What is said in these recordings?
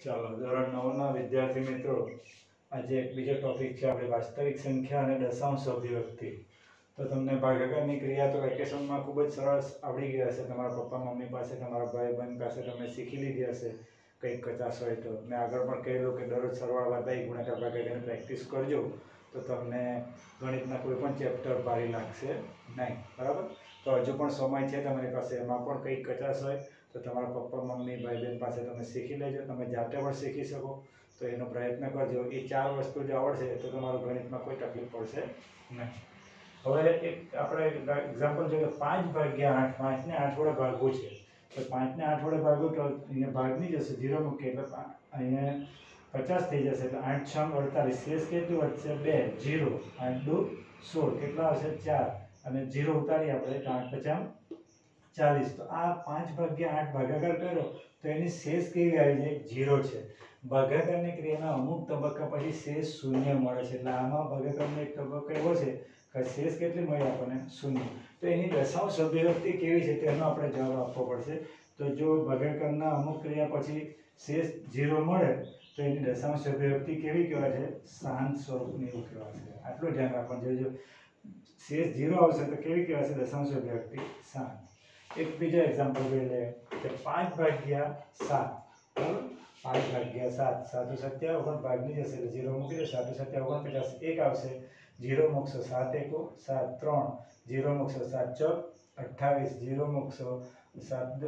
ચાલો ધોરણ 9 ના વિદ્યાર્થી મિત્રો, આજે એક બીજો ટોપિક છે આપણે વાસ્તવિક સંખ્યા અને દશાંશ અભિવ્યક્તિ. તો તમને ભાગાકારની ક્રિયા તો વેકેશનમાં ખૂબ જ સરસ આવડી ગઈ હશે. તમારા પપ્પા મમ્મી પાસે, તમારા ભાઈ બહેન પાસે તમે શીખી લીધી હશે. કંઈક કચાશ હોય તો મેં આગળ પણ કહેલું કે દરરોજ સરવાળા બાદબાકી ગુણાકાર ભાગાકારની પ્રેક્ટિસ કરજો, તો તમને ગણિતના કોઈ પણ ચેપ્ટર ભારી લાગશે નહીં. બરાબર? તો હજુ પણ સમય છે તમારી પાસે. એમાં પણ કંઈક કચાશ હોય તો તમારા પપ્પા મમ્મી ભાઈ બહેન પાસે તમે શીખી લેજો. તમે જાતે પણ શીખી શકો તો એનો પ્રયત્ન કરજો. એ 4 વસ્તુ જો આવડશે તો તમારું ગણિતમાં કોઈ તકલીફ પડશે નહીં. હવે એક આપણે એક્ઝામ્પલ જોઈએ. 5 ભાગ્યા 8, 5 ને 8 વડે ભાગવું છે. તો 5 ને 8 વડે ભાગવું તો અહીંયા ભાગની જશે, 0 મૂકીએ એટલે અહીંયા 50 થઈ જશે. એટલે 8 6 48, શેષ કેટલું વધશે? 2. 0 8 2 16, કેટલા આવશે? 4. અને 0 ઉતારી આપણે તો 8 50 40. તો આ 5 ભાગ્યા 8 ભાગાકાર કર્યો તો એની શેષ કેવી આવી જાય? 0 છે. ભાગાકારની ક્રિયાના અમુક તબક્કા પછી શેષ શૂન્ય મળે છે. એટલે આમાં ભાગાકારનો એક તબક્કો એવો છે કે શેષ કેટલી મળી આપણને? શૂન્ય. તો એની દશાંશ અભિવ્યક્તિ કેવી છે તેનો આપણે જવાબ આપવો પડશે. તો જો ભાગાકારના અમુક ક્રિયા પછી શેષ 0 મળે તો એની દશાંશ અભિવ્યક્તિ કેવી કહેવાય છે? શાંત સ્વરૂપની એવું કહેવાશે. આટલું ધ્યાન રાખવાનું. જો શેષ 0 આવશે તો કેવી કહેવાશે? દશાંશ અભિવ્યક્તિ શાંત. એક બીજો એક્ઝામ્પલ લઈ લે કે 5 ભાગ્યા 7. બરાબર? 5 ભાગ્યા 7, 7 57 ભાગની જશે એટલે 0 મૂકી દે. 7 57 49, 1 આવશે. 0 મૂકશો 7 1 7 3, 0 મૂકશો 7 4 28, 0 મૂકશો 7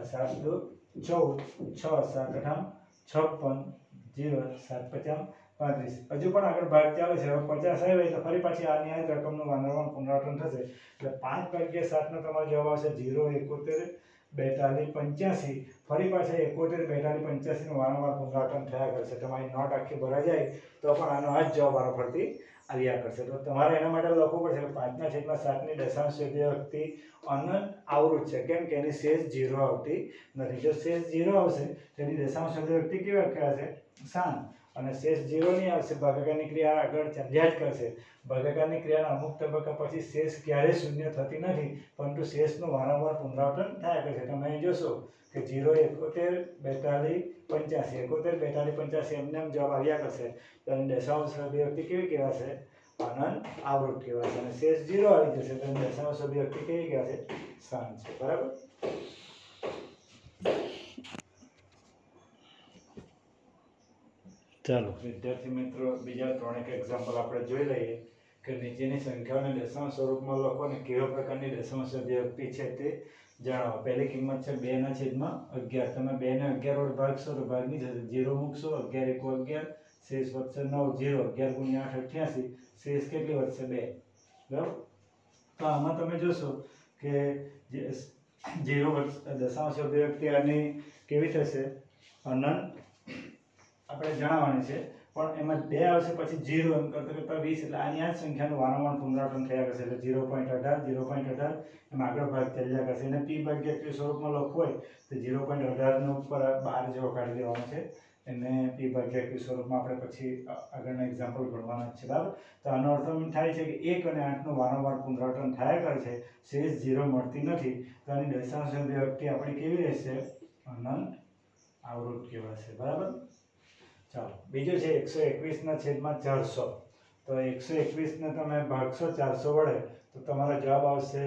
2 14, 6 7 8 56, 0 7 50 35. હજુ પણ આગળ ભાગ ચાલે છે. હવે 50 આવે એટલે ફરી પાછી આ ન્યાય રકમનું વારંવાર પુનરાવર્તન થશે. એટલે 5 ભાગ્યા 7 નો તમારો જવાબ આવશે 0 71 42 85. ફરી પાછા 71 42 85 નું વારંવાર પુનરાવર્તન થયા કરશે. તમારી નોટ આખી ભરાઈ જાય તો પણ આનો આ જ જવાબ વારાફરતી આવ્યા કરશે. તો તમારે એના માટે લખવું પડશે કે 5/7 ની દશાંશ અભિવ્યક્તિ અનંત આવૃત છે. કેમ કે એની શેષ 0 આવતી નથી. જો શેષ 0 આવશે તો એની દશાંશ અભિવ્યક્તિ કેવી કહેવાશે? શાંત. અને શેષ 0 નહીં આવશે, ભાગાકારની ક્રિયા આગળ ચાલ્યા જ કરશે. ભાગાકારની ક્રિયાના અમુક તબક્કા પછી શેષ ક્યારેય શૂન્ય થતી નથી, પરંતુ શેષનું વારંવાર પુનરાવર્તન થયા કરશે. તમે અહીં જોશો કે 0 71 42 85, 71 42 85 એમને એમ જવાબ આવ્યા કરશે. તો એની દશાંશ અભિવ્યક્તિ કેવી કહેવાશે? અનંત આવૃત કહેવાશે. અને શેષ 0 આવી જશે તો એની દશાંશ અભિવ્યક્તિ કેવી કહેવાશે? શાંત છે. બરાબર? ચાલો વિદ્યાર્થી મિત્રો, બીજા 3 એક્ઝામ્પલ આપણે જોઈ લઈએ કે નીચેની સંખ્યાઓને દશાંશ સ્વરૂપમાં લખો અને કેવા પ્રકારની દશાંશ અભિવ્યક્તિ છે તે જણાવો. પહેલી કિંમત છે 2/11. તમે 2 ને 11 વડે ભાગશો તો ભાગની જશે. 0 મૂકશો, 11 1 11, શેષ વધશે 9. 0 11 × 8 88, શેષ કેટલી વધશે? 2. બરાબર? તો આમાં તમે જોશો કે જે 0 દશાંશ અભિવ્યક્તિ આની કેવી થશે? અનંત આપણે જણાવવાની છે. પણ એમાં 2 આવશે પછી 0 એમ કરતા કરતા 20, એટલે આની આ જ સંખ્યાનું વારંવાર પુનરાવર્તન થયા કરશે. એટલે 0.18 0.18 એમ આગળ ભાગ ચાલ્યા કરશે. એને p/q સ્વરૂપમાં લખવું હોય તો 0.18 નો ઉપર 12 જેવો કાઢી દેવાનો છે. એને p/q સ્વરૂપમાં આપણે પછી આગળના એક્ઝામ્પલ ભણવાના છે. બરાબર? તો આનો અર્થ એમ થાય છે કે 1 અને 8 નું વારંવાર પુનરાવર્તન થયા કરે છે, શેષ 0 મળતી નથી. તો આની દશાંશ અભિવ્યક્તિ આપણી કેવી રહેશે? અનંત આવૃત કહેવાશે. બરાબર? ચાલો બીજું છે 121/400. તો 121 ને તમે ભાગશો 400 વડે તો તમારો જવાબ આવશે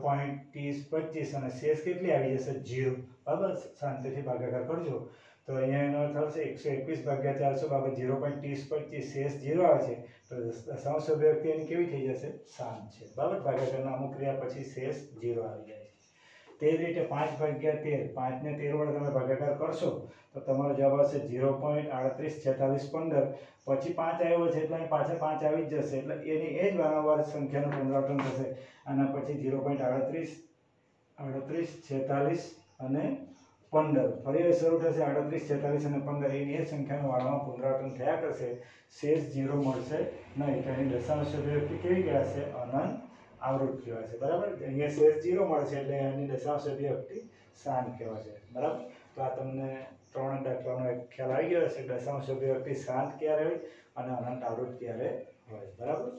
0.3025 અને શેષ કેટલી આવી જશે? 0. બરાબર? શાંતિથી ભાગાકાર કરજો. તો અહીંયા એનો અર્થ આવશે 121/400 બાબત 0.3025, શેષ 0 આવે છે તો દશાંશ અભિવ્યક્તિ એની કેવી થઈ જશે? શાંત છે. બરાબર? ભાગાકારના અમુક ક્રિયા પછી શેષ 0 આવી જાય છે. તે જ રીતે 5/13. 5 ને 13 વડે તમે ભાગાકાર કરશો તો તમારો જવાબ આવશે 0.384615. પછી 5 આવ્યો છે એટલે અહીં પાછળ 5 આવી જ જશે. એટલે એની એ જ વારંવાર સંખ્યાનું પુનરાવર્તન થશે. આના પછી 0.38 38 46 અને 15 ફરી શરૂ થશે. 38 46 અને 15 એની એ જ સંખ્યાનું વારંવાર પુનરાવર્તન થયા કરશે. શેષ 0 મળશે નહીં. તો એની દશાંશ અભિવ્યક્તિ કેવી કહેવાશે? અનંત આવૃત કહેવાશે. બરાબર? અહીંયા શેષ 0 મળશે એટલે એની દશાંશ અભિવ્યક્તિ શાંત કહેવાશે. બરાબર? તો આ તમને 3 દાખલાનો એક ખ્યાલ આવી ગયો હશે. દશાંશ અભિવ્યક્તિ શાંત ક્યારે હોય અને અનંત આવૃત ક્યારે હોય. બરાબર?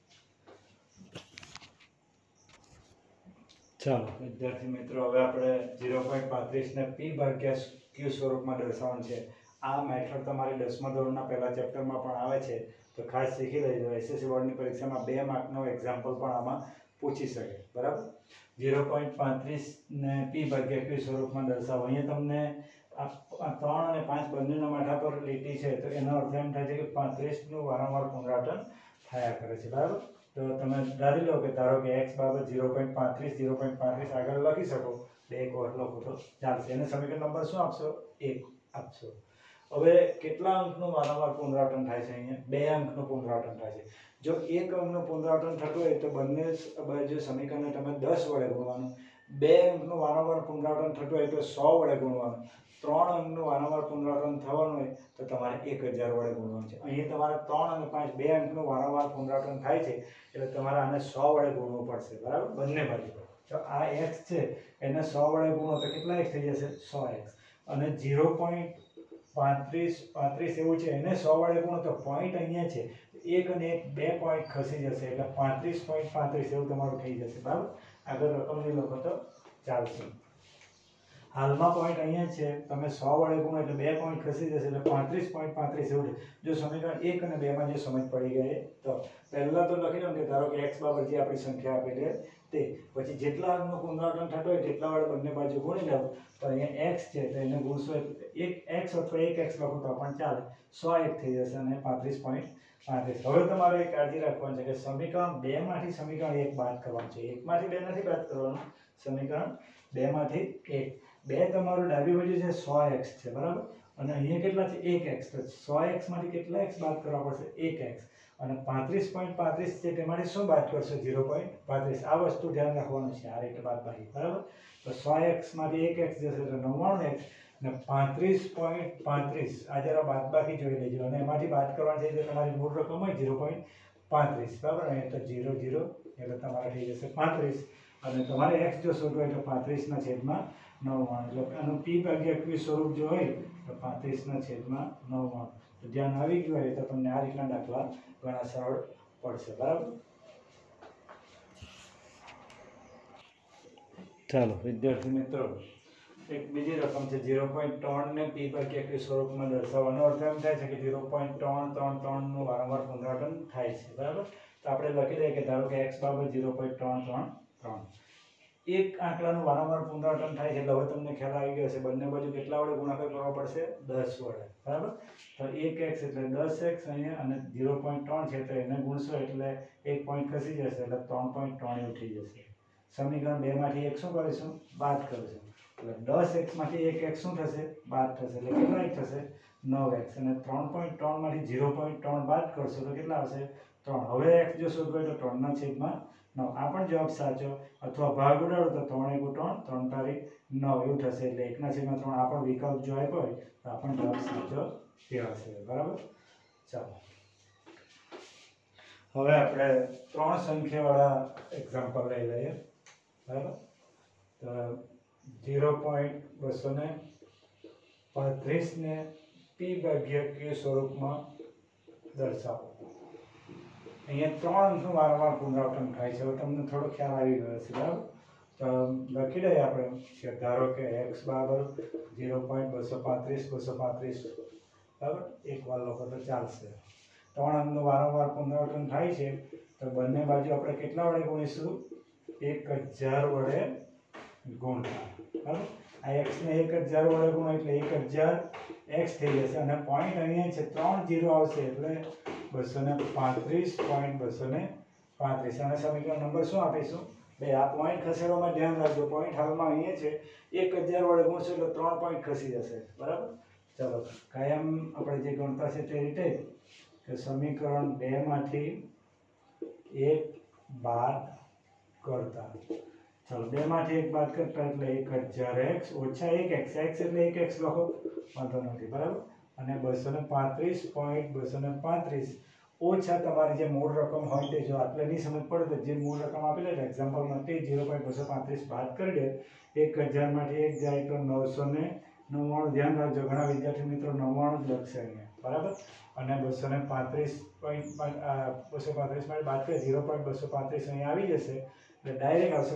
ચાલો વિદ્યાર્થી મિત્રો, હવે આપણે 0.35 ને p/q સ્વરૂપમાં દર્શાવવાનું છે. આ મેથડ તમારી 10મા ધોરણના પહેલા ચેપ્ટરમાં પણ આવે છે, તો ખાસ શીખી લેજો. એસએસસી બોર્ડની પરીક્ષામાં 2 માર્કનો એક્ઝામ્પલ પણ આમાં પૂછી શકે. બરાબર. 0.35 ને p/q સ્વરૂપમાં દર્શાવો. અહીંયા તમને આ 3 અને 5 બંનેના માથા પર લીટી છે, તો એનો અર્થ એમ થાય છે કે 35નું વારંવાર પુનરાવર્તન થયા કરે છે. બરાબર. તો તમે ધારી લો કે ધારો કે x બાબત 0.35 આગળ લખી શકો, બે એક વખત લખો તો ચાલશે. એને સમીકરણ નંબર શું આપશો? 1 આપશો. હવે કેટલા અંકનું વારંવાર પુનરાવર્તન થાય છે? અહીંયા 2 અંકનું પુનરાવર્તન થાય છે. જો 1 અંકનું પુનરાવર્તન થતું હોય તો બંને બાજુ સમીકરણને તમે 10 વડે ગુણવાનું. 2 અંકનું વારંવાર પુનરાવર્તન થતું હોય તો 100 વડે ગુણવાનું. 3 અંકનું વારંવાર પુનરાવર્તન થવાનું હોય તો તમારે 1000 વડે ગુણવાનું છે. અહીં તમારે 3 અને 5 2 અંકનું વારંવાર પુનરાવર્તન થાય છે, એટલે તમારે આને 100 વડે ગુણવું પડશે. બરાબર. બંને બાજુ. તો આ x છે એને 100 વડે ગુણો તો કેટલા x થઈ જશે? 100x. અને 0.35 એવું છે, એને 100 વડે ગુણો તો પોઈન્ટ અહીંયા છે, 1 અને 1 2 પોઈન્ટ ખસી જશે, એટલે 35.35 એવું તમારું થઈ જશે. બરાબર. આગળ રકમ લઈ લખો તો ચાલશે. હાલમાં પોઈન્ટ અહીંયા છે, તમે 100 વડે ગુણો એટલે 2 પોઈન્ટ ખસી જશે, એટલે 35.35 એવું છે. જો સમીકરણ 1 અને 2 માં જે સમજ પડી ગઈ તો પહેલા તો લખી લો કે ધારો કે x બાબત જે આપણી સંખ્યા આપેલી છે તે, પછી જેટલા અંકનું પુનરાવર્તન થતું હોય તેટલા વડે બંને બાજુ ગુણી લો. તો અહીંયા x છે તો એને ગુણશો એટલે 1x અથવા 1x લખો તો પણ ચાલે, 100 થઈ જશે અને 35.35. હવે તમારે એક કાળજી રાખવાની છે કે સમીકરણ 2 માંથી સમીકરણ 1 બાદ કરવાનું છે. 1 માંથી 2 નથી બાદ કરવાનું, સમીકરણ 2 માંથી 1. 2 તમારું ડાબી બાજુ છે 100x છે. બરાબર. અને અહીંયા કેટલા છે? 1x. તો 100x માંથી કેટલા x બાદ કરવા પડશે? 1x. અને 35.35 છે તેમાંથી શું બાદ કરશો? 0.35. આ વસ્તુ ધ્યાન રાખવાનું છે, આ રીતે બાદબાકી. બરાબર. તો 100x માંથી 1x જશે એટલે 99x અને 35.35 આ જરા બાદબાકી જોઈ લેજો. અને એમાંથી બાદ કરવાની છે એટલે તમારી મૂળ રકમ હોય 0.35. બરાબર. અહીંયા તો 0 0 એટલે તમારે થઈ જશે 35. અને તમારે x જો શોધવું હોય તો 35/99. એટલે આનું p/q સ્વરૂપ જો હોય તો 35/99. તો ધ્યાન આવી ગયું હોય તો તમને આ રીતના દાખલા ઘણા સરળ પડશે. બરાબર. ચાલો વિદ્યાર્થી મિત્રો, એક બીજી રકમ છે 0.3 ને p/q સ્વરૂપમાં દર્શાવવાનો અર્થ એમ થાય છે કે 0.333 નું વારંવાર પુનરાવર્તન થાય છે. બરાબર. તો આપણે લખી દઈએ કે ધારો કે x બાબત 0.333. એક આંકડાનું વારંવાર પુનરાવર્તન થાય છે એટલે હવે તમને ખ્યાલ આવી ગયો હશે બંને બાજુ કેટલા વડે ગુણાકાર કરવો પડશે? 10 વડે. બરાબર. તો 1x એટલે 10x અહીંયા, અને 0.3 છે તો એને ગુણશો એટલે 1 પોઈન્ટ ખસી જશે એટલે 3.3 એવું થઈ જશે. સમીકરણ 2 માંથી 1 શું કરીશું? બાદ કરીશું. એટલે 10x માંથી 1x શું થશે? બાદ થશે. એટલે કેટલા x થશે? 9x. અને 3.3 માંથી 0.3 બાદ કરશો તો કેટલા આવશે? 3. હવે x જો શોધવો હોય તો 3/9. આ પણ જવાબ સાચો, અથવા ભાગ ઉડાડો તો 3 × 3 3 તારીખ 9 એવું થશે. એટલે 1/3 આ પણ વિકલ્પ જો આપ્યો હોય તો આ પણ જવાબ સાચો કહેવાશે. બરાબર. ચાલો હવે આપણે 3 સંખ્યાવાળા એક્ઝામ્પલ લઈ લઈએ. બરાબર. તો 0.235 ને p/q સ્વરૂપમાં દર્શાવો. અહીંયા 3 અંકનું વારંવાર પુનરાવર્તન થાય છે. હવે તમને થોડો ખ્યાલ આવી ગયો છે. બરાબર. તો લખી દઈએ આપણે કે ધારો કે x બરાબર 0.235. બરાબર. એક વાર લખો તો ચાલશે. 3 અંકનું વારંવાર પુનરાવર્તન થાય છે તો બંને બાજુ આપણે કેટલા વડે ગુણીશું? 1000 વડે ગુણતા. બરાબર. આ x ને 1000 વડે ગુણો એટલે 1000x થઈ જશે. અને પોઈન્ટ અહીંયા છે 3 0 આવશે એટલે 235.235. અને સમીકરણ નંબર શું આપીશું? આ પોઈન્ટ ખસેડવામાં ધ્યાન રાખજો. પોઈન્ટ હાલમાં અહીંયા છે, 1000 વડે ગુણશો એટલે 3 પોઈન્ટ ખસી જશે. બરાબર. ચલો કાયમ આપણે જે ગણતા છે તે રીતે કે સમીકરણ 2 માંથી 1 બાદ કરતા. ચલો 2 માંથી 1 બાદ કરતા એટલે 1000x ઓછા 1x. x એટલે 1x લખો, વાંધો નથી. બરાબર. અને 235.235 ઓછા તમારી જે મૂળ રકમ હોય તે, જો આટલે નહીં સમજ પડે તો જે મૂળ રકમ આપેલી છે એક્ઝામ્પલમાં તે 0.235 બાદ કરી દે. 1000 માંથી 1 જાય તો 999. ધ્યાન રાખજો, ઘણા વિદ્યાર્થી મિત્રો 99 જ લખશે અહીંયા. બરાબર. અને 235 માંથી બાદ કરીએ 0.235 અહીંયા આવી જશે એટલે ડાયરેક્ટ આવશે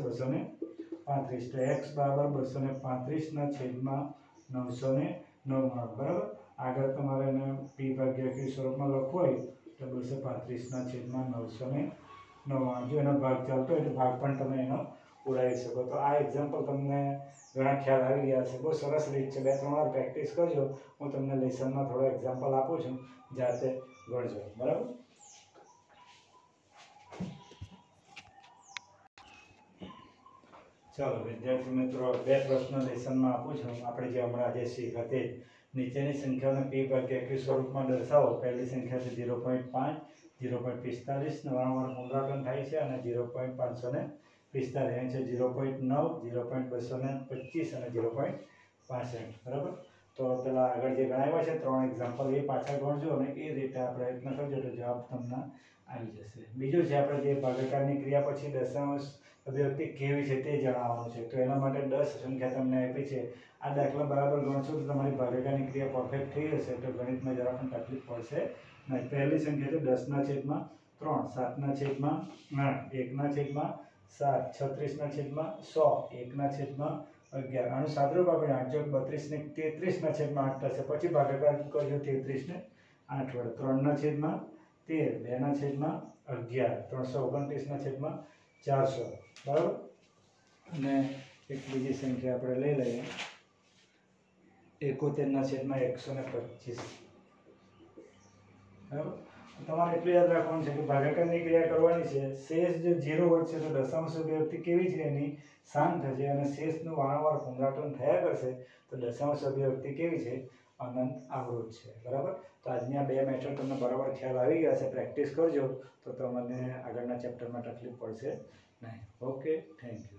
235. તો x બરાબર 235/999. બરાબર. આગળ તમારે એને પી ભાગ્યા ક્યુ સ્વરૂપમાં લખવું હોય તો 235/999. જો એનો ભાગ ચાલતો હોય તો ભાગ પણ તમે એનો ઉડાવી શકો. તો આ એક્ઝામ્પલ તમને ઘણા ખ્યાલ આવી ગયા છે. બહુ સરસ રીત છે. 2-3 વાર પ્રેક્ટિસ કરજો. હું તમને લેસનમાં થોડો એક્ઝામ્પલ આપું છું, જાતે ગણજો. બરાબર. ચાલો વિદ્યાર્થી મિત્રો, 2 પ્રશ્ન લેસનમાં આપું છું. આપણે જે હમણાં જે શીખ્યા તે નીચેની સંખ્યાઓને પી ભાગ્યા ક્યુ સ્વરૂપમાં દર્શાવો. પહેલી સંખ્યા છે 0.5, 0.45 વારંવાર પુનરાવર્તન થાય છે, અને 0.545 અહીં છે 0.9, 0.225 અને 0.65. બરાબર. તો પેલા આગળ જે ગણાવ્યા છે 3 એક્ઝામ્પલ એ પાછા ગણજો અને એ રીતે આપણે પ્રયત્ન કરજો તો જવાબ તમને આવી જશે. બીજું છે આપણે જે ભાગાકારની ક્રિયા પછી દશાંશ અભિવ્યક્તિ કેવી છે તે જણાવવાનું છે. તો એના માટે 10 સંખ્યા તમને આપી છે. આ દાખલા બરાબર ગણશો તો તમારી ભાગાકારની ક્રિયા પરફેક્ટ થઈ જશે. તો ગણિતમાં જરા પણ તકલીફ પડશે નહીં. પહેલી સંખ્યા છે 10/3, 7/8, 1/7, 36/100, 1/11. આનું સાદુરૂપ આપણે 8 × 32 ને 33/8 થશે. પછી ભાગાકાર કરજો 33 ને 8 વડે. 3/13, 2/11, 329/400. બરાબર. અને એક બીજી સંખ્યા આપણે લઈ લઈએ 71/125. બરાબર. તમારે એટલું યાદ રાખવાનું છે કે ભાગાકારની ક્રિયા કરવાની છે. શેષ જો 0 વધશે તો દશાંશ અભિવ્યક્તિ કેવી છે એની શાંત થશે, અને શેષનું વારંવાર પુનરાવર્તન થયા કરશે તો દશાંશ અભિવ્યક્તિ કેવી છે? અનંત આવૃત છે. બરાબર. તો આજની આ 2 મેથડ તમને બરાબર ખ્યાલ આવી ગયા છે. પ્રેક્ટિસ કરજો તો તમને આગળના ચેપ્ટરમાં તકલીફ પડશે નહીં. Okay, thank you.